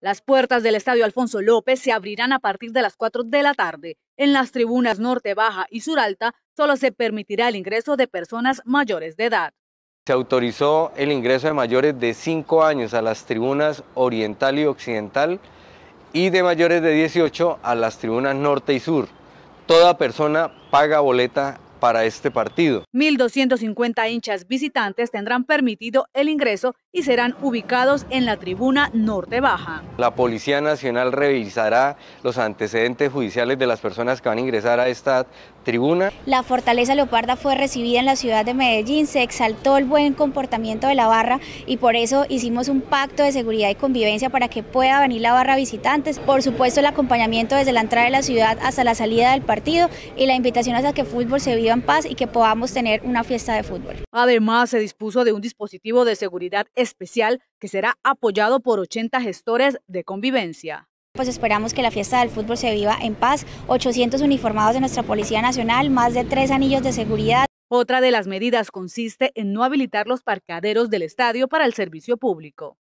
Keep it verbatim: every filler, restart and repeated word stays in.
Las puertas del Estadio Alfonso López se abrirán a partir de las cuatro de la tarde. En las tribunas norte, baja y sur alta solo se permitirá el ingreso de personas mayores de edad. Se autorizó el ingreso de mayores de cinco años a las tribunas oriental y occidental y de mayores de dieciocho a las tribunas norte y sur. Toda persona paga boleta para este partido. mil doscientos cincuenta hinchas visitantes tendrán permitido el ingreso y serán ubicados en la tribuna norte baja. La Policía Nacional revisará los antecedentes judiciales de las personas que van a ingresar a esta tribuna. La Fortaleza Leoparda fue recibida en la ciudad de Medellín, se exaltó el buen comportamiento de la barra y por eso hicimos un pacto de seguridad y convivencia para que pueda venir la barra visitantes. Por supuesto, el acompañamiento desde la entrada de la ciudad hasta la salida del partido y la invitación a que el fútbol se viva en paz y que podamos tener una fiesta de fútbol. Además, se dispuso de un dispositivo de seguridad especial que será apoyado por ochenta gestores de convivencia. Pues esperamos que la fiesta del fútbol se viva en paz, ochocientos uniformados de nuestra Policía Nacional, más de tres anillos de seguridad. Otra de las medidas consiste en no habilitar los parqueaderos del estadio para el servicio público.